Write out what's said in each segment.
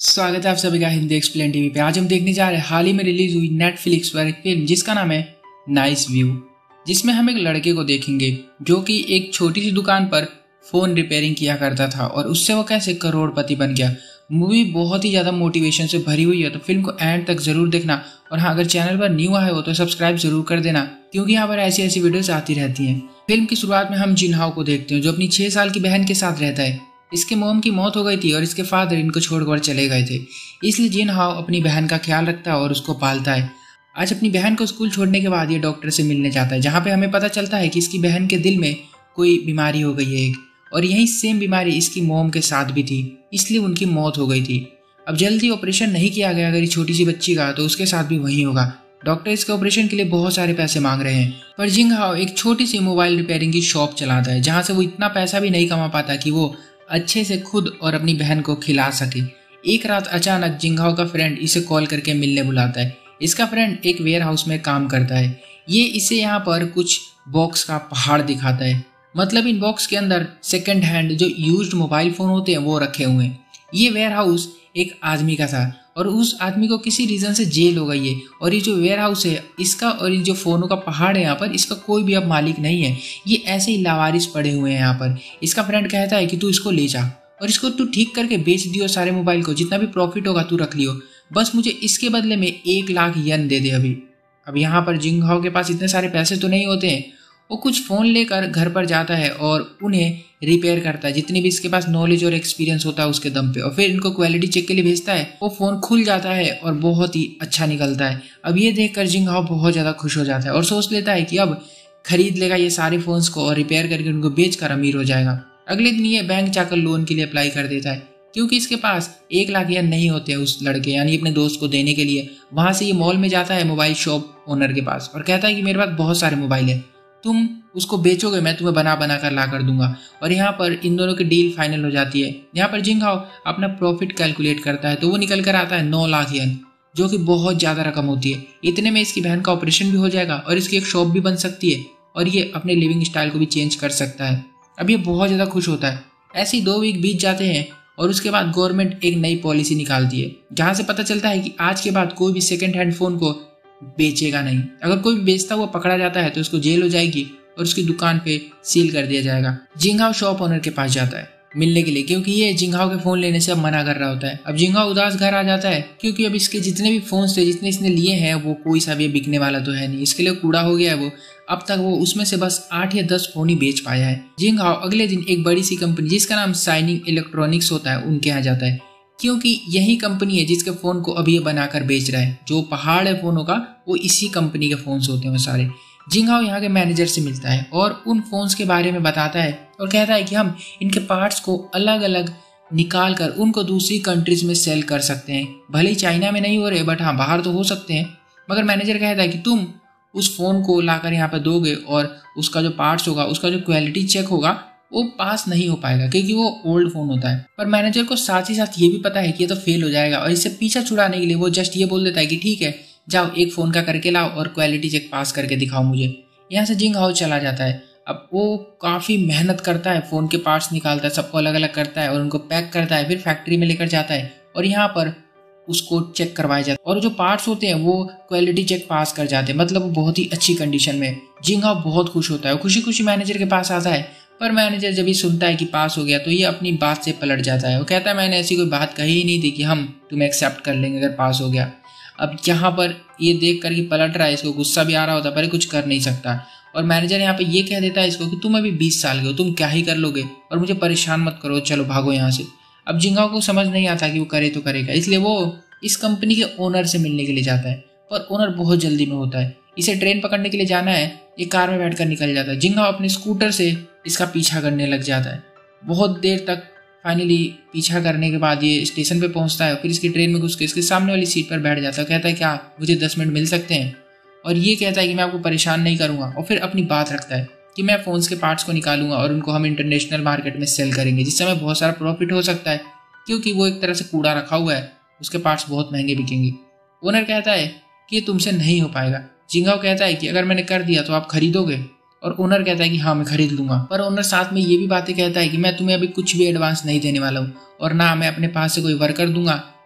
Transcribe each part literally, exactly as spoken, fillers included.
स्वागत है आप सभी का हिंदी एक्सप्लेन टीवी पे। आज हम देखने जा रहे हैं हाल ही में रिलीज हुई नेटफ्लिक्स पर एक फिल्म जिसका नाम है नाइस व्यू, जिसमें हम एक लड़के को देखेंगे जो कि एक छोटी सी दुकान पर फोन रिपेयरिंग किया करता था और उससे वो कैसे करोड़पति बन गया। मूवी बहुत ही ज्यादा मोटिवेशन से भरी हुई है, तो फिल्म को एंड तक जरूर देखना। और हाँ, अगर चैनल पर न्यू आए हो तो सब्सक्राइब जरूर कर देना, क्योंकि यहाँ पर ऐसी ऐसी वीडियोस आती रहती हैं। फिल्म की शुरुआत में हम जिनहाओ को देखते हैं जो अपनी छह साल की बहन के साथ रहता है। इसके मोम की मौत हो गई थी और इसके फादर इनको छोड़कर चले गए थे, इसलिए जिनहाओ अपनी बहन का ख्याल रखता है और उसको पालता है। आज अपनी बहन को स्कूल छोड़ने के बाद ये डॉक्टर से मिलने जाता है, जहाँ पे हमें पता चलता है कि इसकी बहन के दिल में कोई बीमारी हो गई है एक, और यही सेम बीमारी इसकी मोम के साथ भी थी, इसलिए उनकी मौत हो गई थी। अब जल्दी ऑपरेशन नहीं किया गया अगर छोटी सी बच्ची का, तो उसके साथ भी वही होगा। डॉक्टर इसके ऑपरेशन के लिए बहुत सारे पैसे मांग रहे हैं, पर जिनहाओ एक छोटी सी मोबाइल रिपेयरिंग की शॉप चलाता है, जहाँ से वो इतना पैसा भी नहीं कमा पाता कि वो अच्छे से खुद और अपनी बहन को खिला सके। एक रात अचानक जिनहाओ का फ्रेंड इसे कॉल करके मिलने बुलाता है। इसका फ्रेंड एक वेयर हाउस में काम करता है। ये इसे यहाँ पर कुछ बॉक्स का पहाड़ दिखाता है, मतलब इन बॉक्स के अंदर सेकंड हैंड जो यूज्ड मोबाइल फोन होते हैं वो रखे हुए हैं। ये वेयर हाउस एक आदमी का था और उस आदमी को किसी रीजन से जेल हो गई है, और ये जो वेयर हाउस है इसका और ये जो फोनों का पहाड़ है यहाँ पर, इसका कोई भी अब मालिक नहीं है। ये ऐसे ही लावारिस पड़े हुए हैं यहाँ पर। इसका फ्रेंड कहता है कि तू इसको ले जा और इसको तू ठीक करके बेच दियो, सारे मोबाइल को जितना भी प्रॉफिट होगा तू रख लियो, बस मुझे इसके बदले में एक लाख येन दे दे अभी। अब यहाँ पर जिनहाओ के पास इतने सारे पैसे तो नहीं होते हैं। वो कुछ फ़ोन लेकर घर पर जाता है और उन्हें रिपेयर करता है, जितनी भी इसके पास नॉलेज और एक्सपीरियंस होता है उसके दम पे, और फिर इनको क्वालिटी चेक के लिए भेजता है। वो फ़ोन खुल जाता है और बहुत ही अच्छा निकलता है। अब ये देखकर जिनहाओ बहुत ज़्यादा खुश हो जाता है और सोच लेता है कि अब खरीद लेगा ये सारे फ़ोन्स को और रिपेयर करके उनको बेच कर अमीर हो जाएगा। अगले दिन ये बैंक जाकर लोन के लिए अप्लाई कर देता है, क्योंकि इसके पास एक लाख येन नहीं होते उस लड़के यानी अपने दोस्त को देने के लिए। वहाँ से ये मॉल में जाता है मोबाइल शॉप ओनर के पास और कहता है कि मेरे पास बहुत सारे मोबाइल है, तुम उसको बेचोगे मैं तुम्हें बना बना कर ला कर दूंगा। और यहाँ पर इन दोनों की डील फाइनल हो जाती है। यहाँ पर जिनहाओ अपना प्रॉफिट कैलकुलेट करता है तो वो निकल कर आता है नौ लाख येन, जो कि बहुत ज़्यादा रकम होती है। इतने में इसकी बहन का ऑपरेशन भी हो जाएगा और इसकी एक शॉप भी बन सकती है और ये अपने लिविंग स्टाइल को भी चेंज कर सकता है। अब ये बहुत ज़्यादा खुश होता है। ऐसे ही दो वीक बीत जाते हैं और उसके बाद गवर्नमेंट एक नई पॉलिसी निकालती है, जहाँ से पता चलता है कि आज के बाद कोई भी सेकेंड हैंड फ़ोन को बेचेगा नहीं। अगर कोई भी बेचता हुआ पकड़ा जाता है तो उसको जेल हो जाएगी और उसकी दुकान पे सील कर दिया जाएगा। जिनहाओ शॉप ओनर के पास जाता है मिलने के लिए, क्योंकि ये जिनहाओ के फोन लेने से अब मना कर रहा होता है। अब जिनहाओ उदास घर आ जाता है, क्योंकि अब इसके जितने भी फोन थे जितने इसने लिए हैं वो कोई सा भी बिकने वाला तो है नहीं, इसके लिए कूड़ा हो गया है वो। अब तक वो उसमें से बस आठ या दस फोन ही बेच पाया है। जिनहाओ अगले दिन एक बड़ी सी कंपनी जिसका नाम शाइनिंग इलेक्ट्रॉनिक्स होता है उनके यहाँ जाता है, क्योंकि यही कंपनी है जिसके फोन को अभी ये बनाकर बेच रहा है। जो पहाड़ है फोनों का वो इसी कंपनी के फोन्स होते हैं वो सारे। जिनहाओ यहाँ के मैनेजर से मिलता है और उन फोन्स के बारे में बताता है और कहता है कि हम इनके पार्ट्स को अलग अलग निकाल कर उनको दूसरी कंट्रीज में सेल कर सकते हैं। भले ही चाइना में नहीं हो रहे, बट हाँ बाहर तो हो सकते हैं। मगर मैनेजर कहता है कि तुम उस फ़ोन को लाकर यहाँ पर दोगे और उसका जो पार्ट्स होगा, उसका जो क्वालिटी चेक होगा वो पास नहीं हो पाएगा, क्योंकि वो ओल्ड फ़ोन होता है। पर मैनेजर को साथ ही साथ ये भी पता है कि ये तो फेल हो जाएगा, और इससे पीछा छुड़ाने के लिए वो जस्ट ये बोल देता है कि ठीक है जाओ एक फ़ोन का करके लाओ और क्वालिटी चेक पास करके दिखाओ मुझे। यहाँ से जिनहाओ चला जाता है। अब वो काफ़ी मेहनत करता है, फ़ोन के पार्ट्स निकालता है, सबको अलग अलग करता है और उनको पैक करता है, फिर फैक्ट्री में लेकर जाता है और यहाँ पर उसको चेक करवाया जाता है। और जो पार्ट्स होते हैं वो क्वालिटी चेक पास कर जाते हैं, मतलब वो बहुत ही अच्छी कंडीशन में। जिनहाओ बहुत खुश होता है, खुशी खुशी मैनेजर के पास आता है। पर मैनेजर जब ये सुनता है कि पास हो गया तो ये अपनी बात से पलट जाता है। वो कहता है मैंने ऐसी कोई बात कही ही नहीं थी कि हम तुम्हें एक्सेप्ट कर लेंगे अगर पास हो गया। अब यहाँ पर ये देख कर कि पलट रहा है, इसको गुस्सा भी आ रहा होता है पर कुछ कर नहीं सकता। और मैनेजर यहाँ पे ये कह देता है इसको कि तुम अभी बीस साल के हो, तुम क्या ही कर लोगे और मुझे परेशान मत करो, चलो भागो यहाँ से। अब जिनहाओ को समझ नहीं आता कि वो करे तो करेगा, इसलिए वो इस कंपनी के ओनर से मिलने के लिए जाता है। पर ओनर बहुत जल्दी में होता है, इसे ट्रेन पकड़ने के लिए जाना है। ये कार में बैठकर निकल जाता है। जिनहाओ अपने स्कूटर से इसका पीछा करने लग जाता है। बहुत देर तक फाइनली पीछा करने के बाद ये स्टेशन पे पहुंचता है, फिर इसकी ट्रेन में घुस के इसके सामने वाली सीट पर बैठ जाता है। कहता है क्या मुझे दस मिनट मिल सकते हैं, और ये कहता है कि मैं आपको परेशान नहीं करूंगा, और फिर अपनी बात रखता है कि मैं फ़ोन्स के पार्ट्स को निकालूंगा और उनको हम इंटरनेशनल मार्केट में सेल करेंगे, जिससे हमें बहुत सारा प्रॉफिट हो सकता है, क्योंकि वो एक तरह से कूड़ा रखा हुआ है, उसके पार्ट्स बहुत महंगे बिकेंगे। ओनर कहता है कि ये तुमसे नहीं हो पाएगा। जिनहाओ कहता है कि अगर मैंने कर दिया तो आप खरीदोगे, और ओनर कहता है कि हाँ मैं खरीद लूंगा। पर ओनर साथ में ये भी बातें कहता है कि मैं तुम्हें अभी कुछ भी एडवांस नहीं देने वाला हूँ, और ना मैं अपने पास से कोई वर्कर दूंगा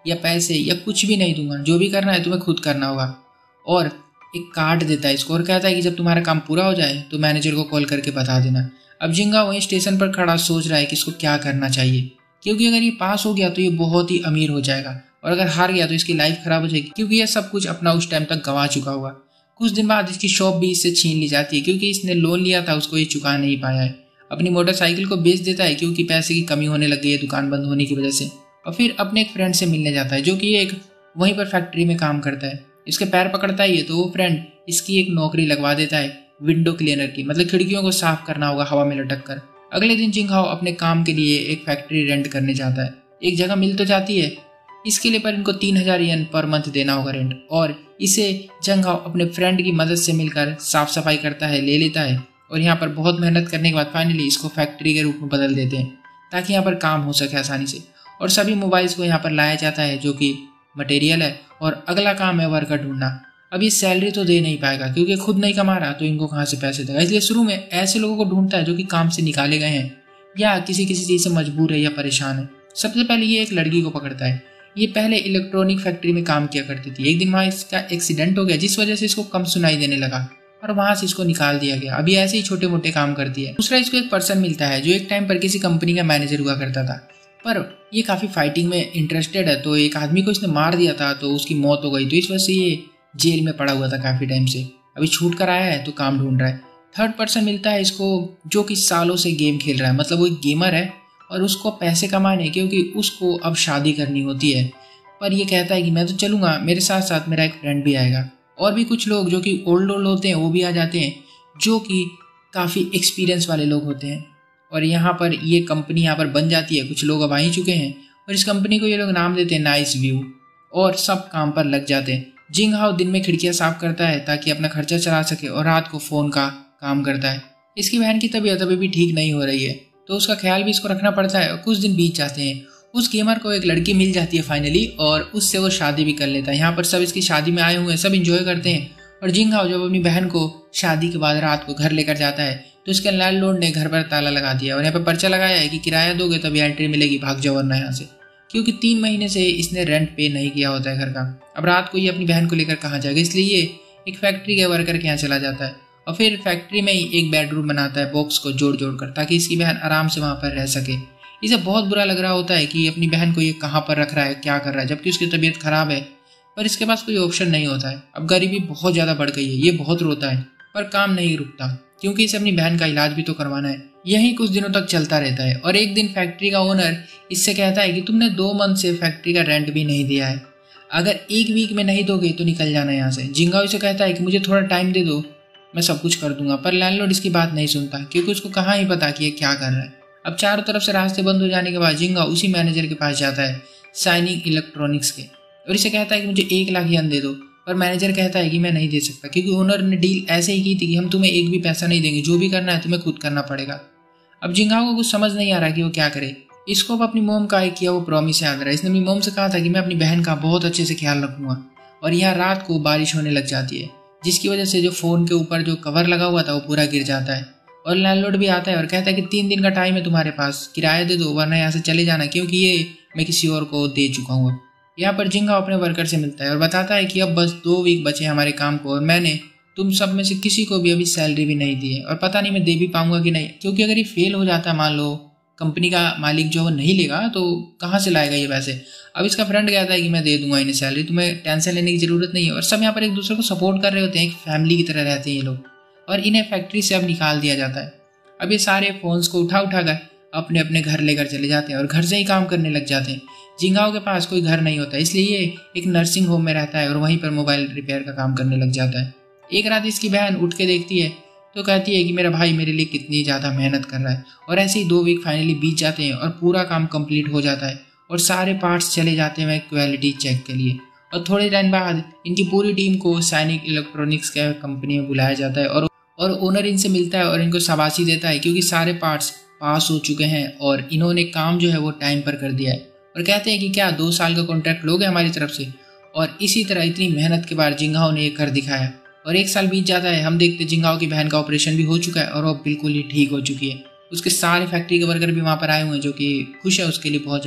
या पैसे या कुछ भी नहीं दूंगा, जो भी करना है तुम्हें खुद करना होगा। और एक कार्ड देता है इसको और कहता है कि जब तुम्हारा काम पूरा हो जाए तो मैनेजर को कॉल करके बता देना। अब जिंगा वहीं स्टेशन पर खड़ा सोच रहा है कि इसको क्या करना चाहिए, क्योंकि अगर ये पास हो गया तो ये बहुत ही अमीर हो जाएगा और अगर हार गया तो इसकी लाइफ खराब हो जाएगी, क्योंकि ये सब कुछ अपना उस टाइम तक गंवा चुका होगा। कुछ दिन बाद इसकी शॉप भी इससे छीन ली जाती है, क्योंकि इसने लोन लिया था उसको ये चुका नहीं पाया है। अपनी मोटरसाइकिल को बेच देता है क्योंकि पैसे की कमी होने लग गई है दुकान बंद होने की वजह से। और फिर अपने एक फ्रेंड से मिलने जाता है जो कि एक वहीं पर फैक्ट्री में काम करता है। इसके पैर पकड़ता ही है तो वो फ्रेंड इसकी एक नौकरी लगवा देता है विंडो क्लीनर की, मतलब खिड़कियों को साफ करना होगा हवा में लटक कर। अगले दिन जिंगहाओ अपने काम के लिए एक फैक्ट्री रेंट करने जाता है। एक जगह मिल तो जाती है इसके लिए, पर इनको तीन हजार येन पर मंथ देना होगा रेंट, और इसे जिंगहाओ अपने फ्रेंड की मदद से मिलकर साफ सफाई करता है, ले लेता है। और यहाँ पर बहुत मेहनत करने के बाद फाइनली इसको फैक्ट्री के रूप में बदल देते हैं ताकि यहाँ पर काम हो सके आसानी से। और सभी मोबाइल्स को यहाँ पर लाया जाता है जो कि मटेरियल है, और अगला काम है वर्कर ढूंढना। अब ये सैलरी तो दे नहीं पाएगा क्योंकि खुद नहीं कमा रहा, तो इनको कहाँ से पैसे देगा, इसलिए शुरू में ऐसे लोगों को ढूंढता है जो कि काम से निकाले गए हैं या किसी किसी चीज़ से मजबूर है या परेशान है। सबसे पहले ये एक लड़की को पकड़ता है। ये पहले इलेक्ट्रॉनिक फैक्ट्री में काम किया करती थी। एक दिन वहाँ इसका एक्सीडेंट हो गया जिस वजह से इसको कम सुनाई देने लगा और वहां से इसको निकाल दिया गया। अभी ऐसे ही छोटे मोटे काम करती है। दूसरा इसको एक पर्सन मिलता है जो एक टाइम पर किसी कंपनी का मैनेजर हुआ करता था, पर ये काफी फाइटिंग में इंटरेस्टेड है, तो एक आदमी को इसने मार दिया था तो उसकी मौत हो गई, तो इस वजह से ये जेल में पड़ा हुआ था काफी टाइम से। अभी छूट कर आया है तो काम ढूंढ रहा है। थर्ड पर्सन मिलता है इसको जो कि सालों से गेम खेल रहा है, मतलब वो एक गेमर है और उसको पैसे कमाने क्योंकि उसको अब शादी करनी होती है। पर ये कहता है कि मैं तो चलूंगा, मेरे साथ साथ मेरा एक फ्रेंड भी आएगा। और भी कुछ लोग जो कि ओल्ड ओल्ड होते हैं वो भी आ जाते हैं जो कि काफ़ी एक्सपीरियंस वाले लोग होते हैं। और यहाँ पर ये कंपनी यहाँ पर बन जाती है। कुछ लोग अब आ ही चुके हैं और इस कंपनी को ये लोग नाम देते हैं नाइस व्यू, और सब काम पर लग जाते हैं। जिंगहाओ दिन में खिड़कियाँ साफ करता है ताकि अपना खर्चा चला सके और रात को फ़ोन का काम करता है। इसकी बहन की तबीयत अभी भी ठीक नहीं हो रही है तो उसका ख्याल भी इसको रखना पड़ता है। और कुछ दिन बीत जाते हैं। उस गेमर को एक लड़की मिल जाती है फाइनली और उससे वो शादी भी कर लेता है। यहाँ पर सब इसकी शादी में आए हुए हैं, सब इंजॉय करते हैं। और जिंगहाओ जब अपनी बहन को शादी के बाद रात को घर लेकर जाता है तो इसके लैंडलॉर्ड ने घर पर ताला लगा दिया और यहाँ पर पर्चा लगाया है कि किराया दोगे तभी एंट्री मिलेगी, भाग जाओ वरना यहाँ से, क्योंकि तीन महीने से इसने रेंट पे नहीं किया होता है घर का। अब रात को ये अपनी बहन को लेकर कहाँ जाएगा, इसलिए ये एक फैक्ट्री के वर्कर के यहाँ चला जाता है और फिर फैक्ट्री में ही एक बेडरूम बनाता है बॉक्स को जोड़ जोड़ कर, ताकि इसकी बहन आराम से वहाँ पर रह सके। इसे बहुत बुरा लग रहा होता है कि अपनी बहन को ये कहाँ पर रख रहा है, क्या कर रहा है, जबकि उसकी तबीयत खराब है, पर इसके पास कोई ऑप्शन नहीं होता है। अब गरीबी बहुत ज़्यादा बढ़ गई है, ये बहुत रोता है पर काम नहीं रुकता क्योंकि इसे अपनी बहन का इलाज भी तो करवाना है। यही कुछ दिनों तक चलता रहता है और एक दिन फैक्ट्री का ओनर इससे कहता है कि तुमने दो मंथ से फैक्ट्री का रेंट भी नहीं दिया है, अगर एक वीक में नहीं दोगे तो निकल जाना यहाँ से। जिंगहाओ इसे कहता है कि मुझे थोड़ा टाइम दे दो, मैं सब कुछ कर दूंगा, पर लैंडलॉर्ड इसकी बात नहीं सुनता क्योंकि उसको कहाँ ही पता कि ये क्या कर रहा है। अब चारों तरफ से रास्ते बंद हो जाने के बाद जिंगहाओ उसी मैनेजर के पास जाता है शाइनिंग इलेक्ट्रॉनिक्स के और इसे कहता है कि मुझे एक लाख येन दे दो, पर मैनेजर कहता है कि मैं नहीं दे सकता क्योंकि ओनर ने डील ऐसे ही की थी कि हम तुम्हें एक भी पैसा नहीं देंगे, जो भी करना है तुम्हें खुद करना पड़ेगा। अब जिंगहाओ को कुछ समझ नहीं आ रहा कि वो क्या करे। इसको अब अपनी मोम का एक किया वो प्रॉमिस याद रहा है। इसने अपनी मोम से कहा था कि मैं अपनी बहन का बहुत अच्छे से ख्याल रखूंगा। और यहाँ रात को बारिश होने लग जाती है जिसकी वजह से जो फोन के ऊपर जो कवर लगा हुआ था वो पूरा गिर जाता है और लैंडलॉर्ड भी आता है और कहता है कि तीन दिन का टाइम है तुम्हारे पास, किराया दे दो वरना यहाँ से चले जाना, क्योंकि ये मैं किसी और को दे चुका हूँ। यहाँ पर जिंगहाओ अपने वर्कर से मिलता है और बताता है कि अब बस दो वीक बचे हमारे काम को और मैंने तुम सब में से किसी को भी अभी सैलरी भी नहीं दी है और पता नहीं मैं दे भी पाऊंगा कि नहीं, क्योंकि अगर ये फेल हो जाता है, मान लो कंपनी का मालिक जो वो नहीं लेगा तो कहाँ से लाएगा ये पैसे। अब इसका फ्रेंड कहता है कि मैं दे दूंगा इन्हें सैलरी, तुम्हें टेंशन लेने की जरूरत नहीं है। और सब यहाँ पर एक दूसरे को सपोर्ट कर रहे होते हैं, एक फैमिली की तरह रहते हैं ये लोग। और इन्हें फैक्ट्री से अब निकाल दिया जाता है। अब ये सारे फोन्स को उठा उठा कर अपने अपने घर लेकर चले जाते हैं और घर से ही काम करने लग जाते हैं। जिंगहाओ के पास कोई घर नहीं होता इसलिए ये एक नर्सिंग होम में रहता है और वहीं पर मोबाइल रिपेयर का काम करने लग जाता है। एक रात इसकी बहन उठ के देखती है तो कहती है कि मेरा भाई मेरे लिए कितनी ज़्यादा मेहनत कर रहा है। और ऐसे ही दो वीक फाइनली बीत जाते हैं और पूरा काम कंप्लीट हो जाता है और सारे पार्ट्स चले जाते हैं क्वालिटी चेक के लिए। और थोड़े टाइम बाद इनकी पूरी टीम को सैनिक इलेक्ट्रॉनिक्स के कंपनी में बुलाया जाता है और और ओनर इनसे मिलता है और इनको शाबाशी देता है क्योंकि सारे पार्ट्स पास हो चुके हैं और इन्होंने काम जो है वो टाइम पर कर दिया है। और कहते हैं कि क्या दो साल का कॉन्ट्रैक्ट लोगे हमारी तरफ से। और इसी तरह इतनी मेहनत के बाद जिंगहाओ ने ये कर दिखाया और एक साल बीत जाता है। हम देखते जिंगहाओ की बहन का ऑपरेशन भी हो चुका है और वो बिल्कुल ही ठीक हो चुकी है। उसके सारे फैक्ट्री के वर्कर भी वहाँ पर आए हुए हैं जो कि खुश है उसके लिए बहुत ज़्यादा।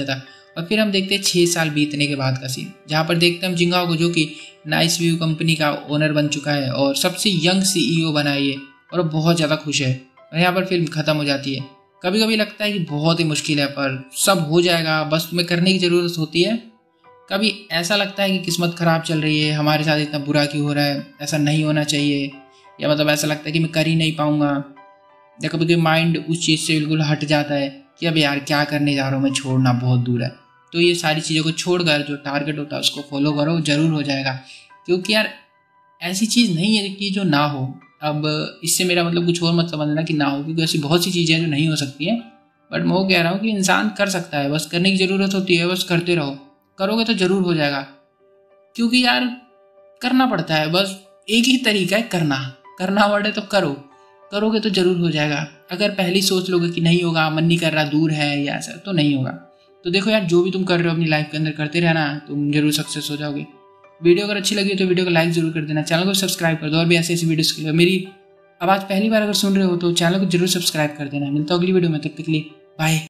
और फिर हम देखते हैं छः साल बीतने के बाद का सीन, जहाँ पर देखते हैं हम जिंगाओ को, जो कि नाइस व्यू कंपनी का ओनर बन चुका है और सबसे यंग सीईओ बना है ये, और बहुत ज़्यादा खुश है। और यहाँ पर फिल्म ख़त्म हो जाती है। कभी कभी लगता है कि बहुत ही मुश्किल है, पर सब हो जाएगा, बस तुम्हें करने की ज़रूरत होती है। कभी ऐसा लगता है कि किस्मत ख़राब चल रही है, हमारे साथ इतना बुरा क्यों हो रहा है, ऐसा नहीं होना चाहिए, या मतलब ऐसा लगता है कि मैं कर ही नहीं पाऊँगा, या कभी कभी माइंड उस चीज़ से बिल्कुल हट जाता है कि अब यार क्या करने जा रहा हूँ मैं, छोड़ना बहुत दूर है। तो ये सारी चीज़ों को छोड़कर जो टारगेट होता है उसको फॉलो करो, ज़रूर हो जाएगा। क्योंकि यार ऐसी चीज़ नहीं है कि जो ना हो। अब इससे मेरा मतलब कुछ और मत समझना कि ना हो, क्योंकि ऐसी बहुत सी चीज़ें हैं जो नहीं हो सकती हैं, बट मैं वो कह रहा हूँ कि इंसान कर सकता है, बस करने की ज़रूरत होती है, बस करते रहो, करोगे तो ज़रूर हो जाएगा। क्योंकि यार करना पड़ता है, बस एक ही तरीका है करना, करना पड़े तो करो, करोगे तो ज़रूर हो जाएगा। अगर पहले सोच लोगे कि नहीं होगा, मन नहीं कर रहा, दूर है या ऐसा, तो नहीं होगा। तो देखो यार, जो भी तुम कर रहे हो अपनी लाइफ के अंदर करते रहना, तुम जरूर सक्सेस हो जाओगे। वीडियो अगर अच्छी लगी तो वीडियो को लाइक जरूर कर देना, चैनल को सब्सक्राइब कर दो, और भी ऐसी ऐसी वीडियोस के लिए। मेरी आवाज़ पहली बार अगर सुन रहे हो तो चैनल को जरूर सब्सक्राइब कर देना। मिलता हूं अगली वीडियो में, तब तक के लिए बाय।